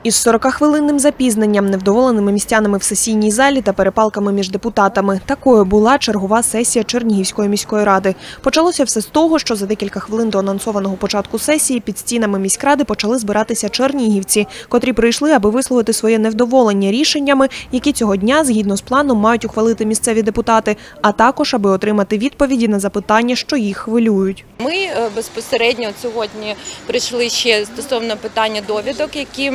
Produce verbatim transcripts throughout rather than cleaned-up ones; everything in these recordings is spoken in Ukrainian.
Із сорокахвилинним запізненням, невдоволеними містянами в сесійній залі та перепалками між депутатами. Такою була чергова сесія Чернігівської міської ради. Почалося все з того, що за декілька хвилин до анонсованого початку сесії під стінами міськради почали збиратися чернігівці, котрі прийшли, аби висловити своє невдоволення рішеннями, які цього дня, згідно з планом, мають ухвалити місцеві депутати, а також аби отримати відповіді на запитання, що їх хвилюють. Ми безпосередньо сьогодні прийшли ще стосовно питання довідок, які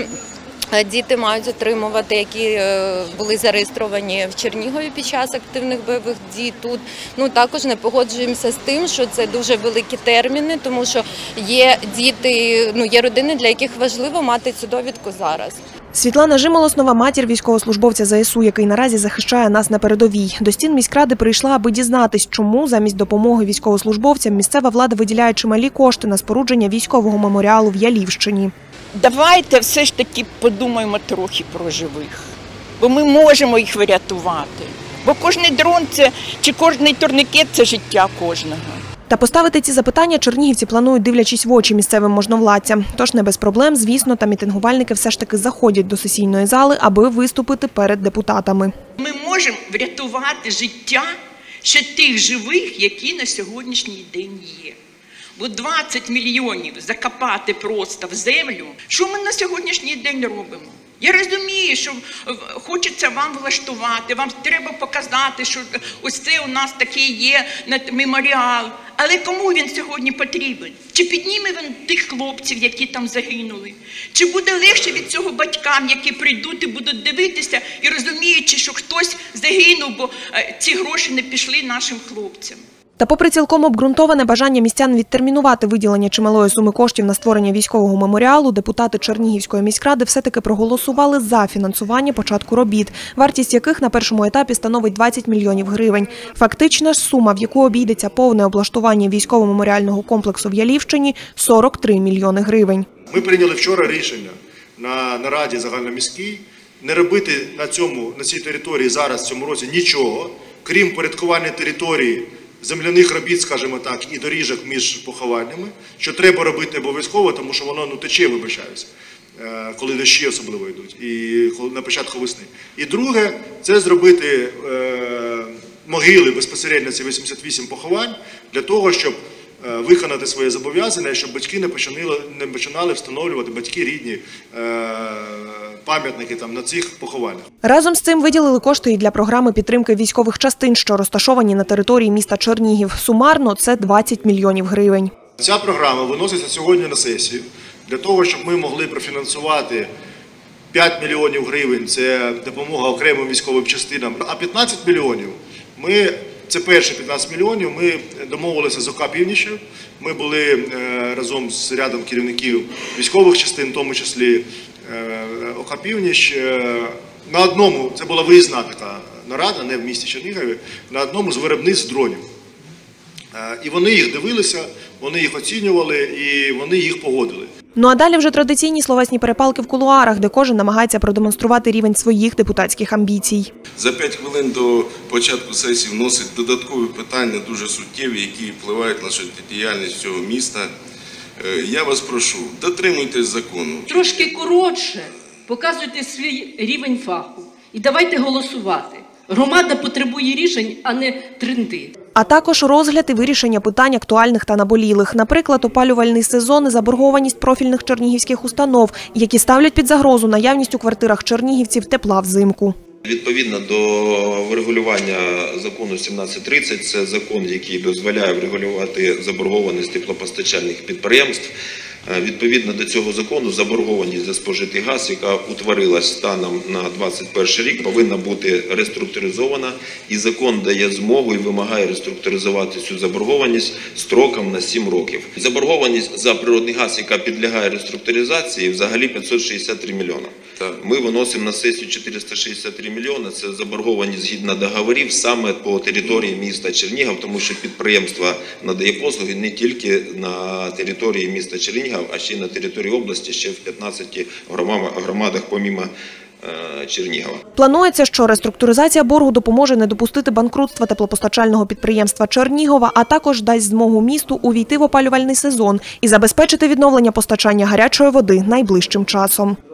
діти мають отримувати, які були зареєстровані в Чернігові під час активних бойових дій тут. Ну, також не погоджуємося з тим, що це дуже великі терміни, тому що є діти, ну, є родини, для яких важливо мати цю довідку зараз. Світлана Жимолоснова – матір військовослужбовця ЗСУ, який наразі захищає нас на передовій. До стін міськради прийшла, аби дізнатись, чому замість допомоги військовослужбовцям місцева влада виділяє чималі кошти на спорудження військового меморіалу в Ялівщині. Давайте все ж таки подумаємо трохи про живих, бо ми можемо їх врятувати. Бо кожний дрон це, чи кожний турнікет – це життя кожного. Та поставити ці запитання чернігівці планують, дивлячись в очі місцевим можновладцям. Тож не без проблем, звісно, та мітингувальники все ж таки заходять до сесійної зали, аби виступити перед депутатами. Ми можемо врятувати життя ще тих живих, які на сьогоднішній день є. Бо двадцять мільйонів закопати просто в землю, що ми на сьогоднішній день робимо? Я розумію, що хочеться вам влаштувати, вам треба показати, що ось це у нас такий є меморіал. Але кому він сьогодні потрібен? Чи підніме він тих хлопців, які там загинули? Чи буде легше від цього батькам, які прийдуть і будуть дивитися і розуміючи, що хтось загинув, бо ці гроші не пішли нашим хлопцям? Та попри цілком обґрунтоване бажання містян відтермінувати виділення чималої суми коштів на створення військового меморіалу, депутати Чернігівської міськради все-таки проголосували за фінансування початку робіт, вартість яких на першому етапі становить двадцять мільйонів гривень. Фактична ж сума, в яку обійдеться повне облаштування військово-меморіального комплексу в Ялівщині – сорок три мільйони гривень. Ми прийняли вчора рішення на нараді загальноміській не робити на, цьому, на цій території зараз, в цьому році, нічого, крім порядкування території, земляних робіт, скажімо так, і доріжок між похованнями, що треба робити обов'язково, тому що воно ну, тече, вибачаюся, коли дощі особливо йдуть, і на початку весни. І друге, це зробити е, могили безпосередньо, ці вісімдесят вісім поховань, для того, щоб е, виконати своє зобов'язання, щоб батьки не починали, не починали встановлювати, батьки рідні, е, пам'ятники там на цих похованнях. Разом з цим виділили кошти і для програми підтримки військових частин, що розташовані на території міста Чернігів. Сумарно це двадцять мільйонів гривень. Ця програма виноситься сьогодні на сесію для того, щоб ми могли профінансувати п'ять мільйонів гривень – це допомога окремим військовим частинам, а п'ятнадцять мільйонів ми це перші п'ятнадцять мільйонів. Ми домовилися з ОК «Північ». Ми були разом з рядом керівників військових частин, в тому числі ОК «Північ». На одному, це була виїзна така нарада, не в місті Чернігові, на одному з виробництв дронів. І вони їх дивилися, вони їх оцінювали і вони їх погодили. Ну а далі вже традиційні словесні перепалки в кулуарах, де кожен намагається продемонструвати рівень своїх депутатських амбіцій. За п'ять хвилин до початку сесії вносить додаткові питання, дуже суттєві, які впливають на життєдіяльність цього міста. Я вас прошу, дотримуйтесь закону. Трошки коротше, показуйте свій рівень фаху і давайте голосувати. Громада потребує рішень, а не тренди. А також розгляд і вирішення питань актуальних та наболілих. Наприклад, опалювальний сезон і заборгованість профільних чернігівських установ, які ставлять під загрозу наявність у квартирах чернігівців тепла взимку. Відповідно до врегулювання закону сімнадцять тридцять, це закон, який дозволяє врегулювати заборгованість теплопостачальних підприємств. Відповідно до цього закону заборгованість за спожитий газ, яка утворилась станом на двадцять перший рік, повинна бути реструктуризована. І закон дає змогу і вимагає реструктуризувати цю заборгованість строком на сім років. Заборгованість за природний газ, яка підлягає реструктуризації, взагалі п'ятсот шістдесят три мільйони. Ми виносимо на сесію чотириста шістдесят три мільйони. Це заборгованість згідно договорів саме по території міста Чернігів, тому що підприємство надає послуги не тільки на території міста Чернігів, а ще й на території області, ще в п'ятнадцяти громадах помімо Чернігова. Планується, що реструктуризація боргу допоможе не допустити банкрутства теплопостачального підприємства Чернігова, а також дасть змогу місту увійти в опалювальний сезон і забезпечити відновлення постачання гарячої води найближчим часом.